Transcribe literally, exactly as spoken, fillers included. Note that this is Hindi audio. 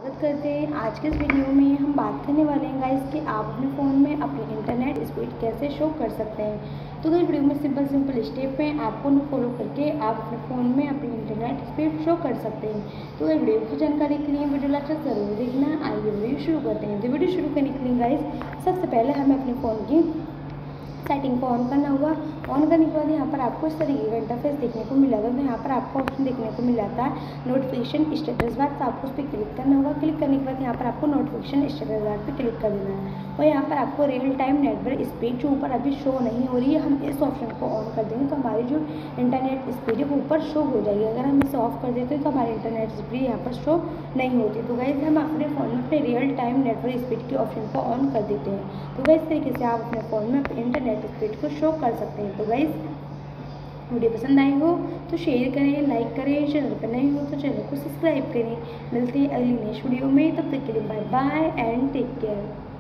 स्वागत करते हैं। आज के इस वीडियो में हम बात करने वाले हैं गाइस कि आप अपने फ़ोन में अपनी इंटरनेट स्पीड कैसे शो कर सकते हैं। तो गाइस वीडियो में सिंपल सिंपल स्टेप हैं, आपको उन्हें फॉलो करके आप अपने फ़ोन में अपनी इंटरनेट स्पीड शो कर सकते हैं। तो वीडियो की जानकारी के लिए वीडियो लास्ट जरूर देखना। आइए वीडियो शुरू करते हैं। तो वीडियो शुरू करने के लिए गाइस सबसे पहले हमें अपने फ़ोन की सेटिंग को ऑन करना होगा। ऑन करने के बाद यहाँ पर आपको इस तरीके का इंटरफेस देखने को मिला था। तो यहाँ पर आपको ऑप्शन देखने को मिला था नोटिफिकेशन स्टेटस बार, तो आपको उस पर क्लिक करना होगा। क्लिक करने के बाद यहाँ पर आपको नोटिफिकेशन स्टेटस बार पर क्लिक कर देना है और यहाँ पर आपको रियल टाइम नेटवर्क स्पीड जो ऊपर अभी शो नहीं हो रही है, हम इस ऑप्शन को ऑन कर देंगे तो हमारी जो इंटरनेट स्पीड है वो ऊपर शो हो जाएगी। अगर हम इसे ऑफ कर देते हैं तो हमारी इंटरनेट स्पीड यहाँ पर शो नहीं होती। तो गाइस हम अपने फ़ोन में अपने रियल टाइम नेटवर्क स्पीड के ऑप्शन को ऑन कर देते हैं। तो गाइस इस तरीके से आप अपने फ़ोन में अपने इंटरनेट स्पीड को शो कर सकते हैं। तो गाइस वीडियो पसंद आई हो तो शेयर करें, लाइक करें, चैनल पर नए हो तो चैनल को सब्सक्राइब करें। मिलते हैं अगली नेक्स्ट वीडियो में, तब तक के लिए bye bye and take care.